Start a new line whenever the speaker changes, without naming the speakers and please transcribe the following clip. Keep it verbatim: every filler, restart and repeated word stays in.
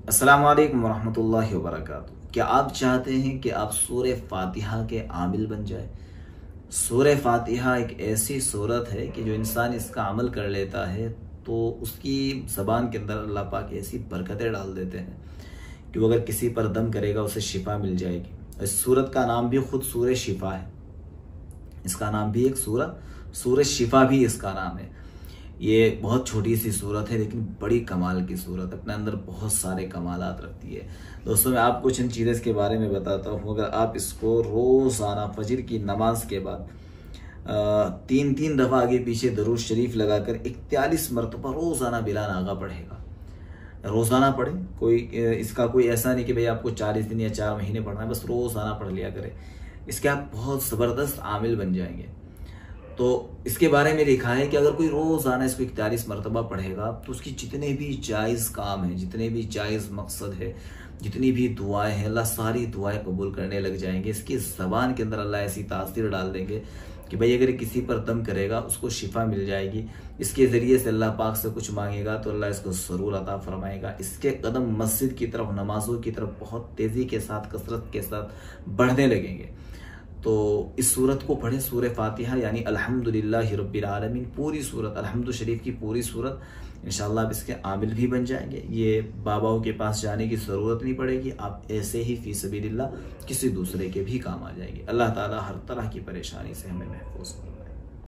अस्सलामु अलैकुम वरहमतुल्लाहि वबरकातुहू। क्या आप चाहते हैं कि आप सूरह फातिहा के आमिल बन जाए? सूरह फातिहा एक ऐसी सूरत है कि जो इंसान इसका अमल कर लेता है तो उसकी ज़बान के अंदर अल्लाह पाक ऐसी बरकतें डाल देते हैं कि वो अगर किसी पर दम करेगा उसे शिफा मिल जाएगी। इस सूरत का नाम भी खुद सूरह शिफा है। इसका नाम भी एक सूरत सूरह शिफा भी इसका नाम है। ये बहुत छोटी सी सूरत है लेकिन बड़ी कमाल की सूरत, अपने अंदर बहुत सारे कमालात रखती है। दोस्तों मैं आपको चंद चीज़ें इसके बारे में बताता हूँ। अगर आप इसको रोज़ाना फजर की नमाज के बाद तीन तीन दफ़ा आगे पीछे दरूद शरीफ लगाकर इकतालीस मरतबा रोज़ाना बिला नागा पढ़ेगा, रोज़ाना पढ़े। कोई इसका कोई ऐसा नहीं कि भाई आपको चालीस दिन या चार महीने पढ़ना है, बस रोज़ाना पढ़ लिया करें। इसके आप बहुत ज़बरदस्त आमिल बन जाएंगे। तो इसके बारे में लिखा है कि अगर कोई रोज़ाना इसको इकतालीस मरतबा पढ़ेगा तो उसकी जितने भी जायज़ काम है, जितने भी जायज़ मकसद है, जितनी भी दुआएं हैं, अल्लाह सारी दुआएं कबूल करने लग जाएंगे। इसकी ज़बान के अंदर अल्लाह ऐसी तासीर डाल देंगे कि भाई अगर किसी पर दम करेगा उसको शिफा मिल जाएगी। इसके ज़रिए से अल्लाह पाक से कुछ मांगेगा तो अल्लाह इसको ज़रूर अता फरमाएगा। इसके कदम मस्जिद की तरफ, नमाजों की तरफ बहुत तेज़ी के साथ, कसरत के साथ बढ़ने लगेंगे। तो इस सूरत को पढ़ें, सूरह फातिहा यानी अल्हम्दुलिल्लाहि रब्बिल आलमीन, पूरी सूरत, अल्हम्दु शरीफ की पूरी सूरत। इंशाअल्लाह आप इसके आमिल भी बन जाएंगे। ये बाबाओं के पास जाने की ज़रूरत नहीं पड़ेगी, आप ऐसे ही फी सबीलिल्लाह किसी दूसरे के भी काम आ जाएंगे। अल्लाह ताला हर तरह की परेशानी से हमें महफूज करे।